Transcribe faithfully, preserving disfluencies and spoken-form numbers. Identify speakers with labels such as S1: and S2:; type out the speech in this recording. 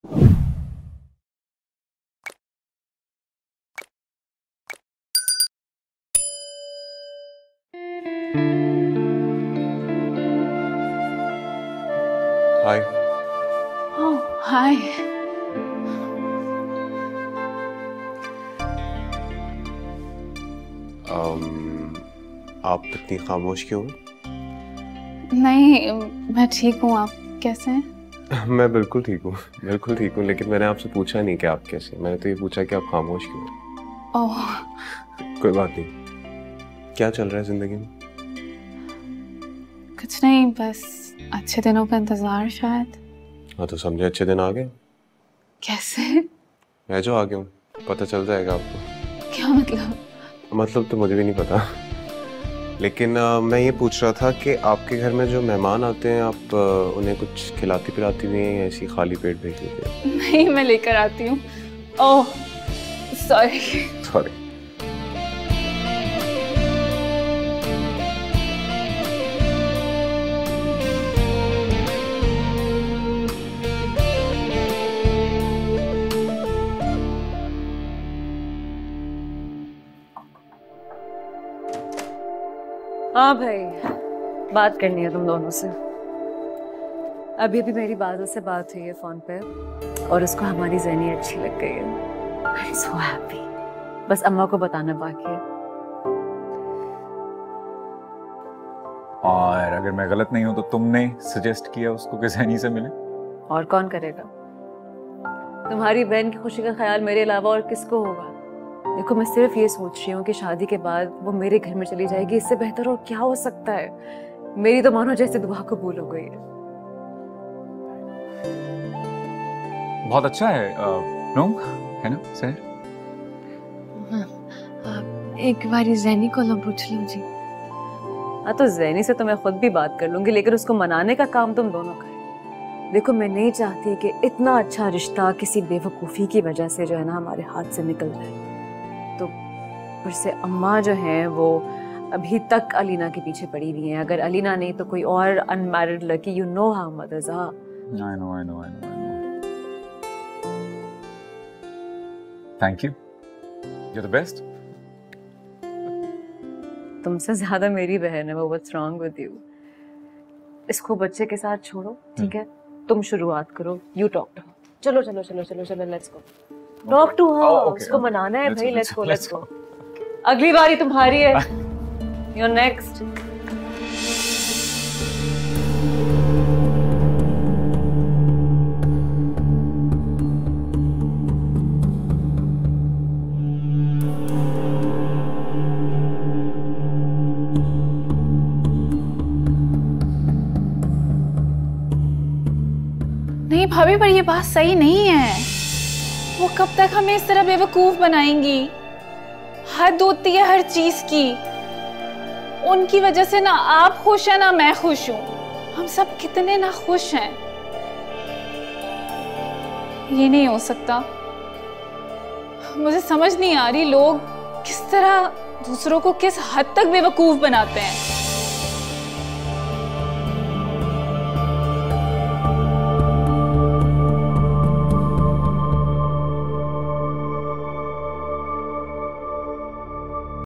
S1: हाय।
S2: ओह हाय।
S1: आप इतनी खामोश क्यों?
S2: नहीं मैं ठीक हूँ, आप कैसे हैं?
S1: मैं बिल्कुल ठीक हूँ, बिल्कुल ठीक हूँ, लेकिन मैंने आपसे पूछा नहीं कि आप कैसे। मैंने तो ये पूछा कि आप खामोश क्यों हैं।
S2: ओह
S1: कोई बात नहीं। क्या चल रहा है जिंदगी में?
S2: कुछ नहीं, बस अच्छे दिनों का इंतजार शायद।
S1: हाँ तो समझे अच्छे दिन आ गए।
S2: कैसे?
S1: मैं जो आ गया हूँ, पता चल जाएगा आपको।
S2: क्या मतलब?
S1: मतलब तो मुझे भी नहीं पता, लेकिन आ, मैं ये पूछ रहा था कि आपके घर में जो मेहमान आते हैं, आप आ, उन्हें कुछ खिलाती पिलाती भी हैं या ऐसी खाली पेट भेज देते हैं?
S2: नहीं मैं लेकर आती हूँ। Oh sorry.
S1: सॉरी।
S3: हाँ भाई, बात करनी है तुम दोनों से। अभी भी मेरी बादल से बात हुई है फोन पे और उसको हमारी ज़ैनी अच्छी लग गई है। I am so happy. बस अम्मा को बताना बाकी है।
S4: और अगर मैं गलत नहीं हूं तो तुमने सजेस्ट किया उसको कि ज़ैनी से मिले।
S3: और कौन करेगा? तुम्हारी बहन की खुशी का ख्याल मेरे अलावा और किसको होगा? देखो मैं सिर्फ ये सोच रही हूँ कि शादी के बाद वो मेरे घर में चली जाएगी, इससे बेहतर और क्या हो सकता है। मेरी तो मानो जैसे दुआ कबूल हो गई है।
S4: बहुत अच्छा है नो है ना सर?
S2: एक बारी ज़ैनी को ना पूछ लो जी।
S3: हाँ तो ज़ैनी से तो मैं खुद भी बात कर लूंगी, लेकिन उसको मनाने का काम तुम दोनों का है। देखो मैं नहीं चाहती कि इतना अच्छा रिश्ता किसी बेवकूफ़ी की वजह से जो है ना हमारे हाथ से निकल जाए। तो फिर से अम्मा जो हैं वो अभी तक अलीना के पीछे पड़ी हुई हैं। अगर अलीना नहीं तो कोई और अनमैरिड लड़की, you know how mothers are.
S4: I know I know I know I know. Thank you, you are the best.
S3: तुमसे ज्यादा मेरी बहन है वो। What's wrong with you? इसको बच्चे के साथ छोड़ो, ठीक है? तुम शुरुआत करो, यू टॉक टू। चलो चलो चलो चलो चलो let's go talk to her. उसको मनाना है भाई। Let's go let's go. अगली बारी तुम्हारी है। You're next.
S2: नहीं भाभी, पर ये बात सही नहीं है। वो कब तक हमें इस तरह बेवकूफ बनाएंगी? हद होती है हर चीज की। उनकी वजह से ना आप खुश हैं ना मैं खुश हूं। हम सब कितने ना खुश हैं। ये नहीं हो सकता। मुझे समझ नहीं आ रही लोग किस तरह दूसरों को किस हद तक बेवकूफ बनाते हैं।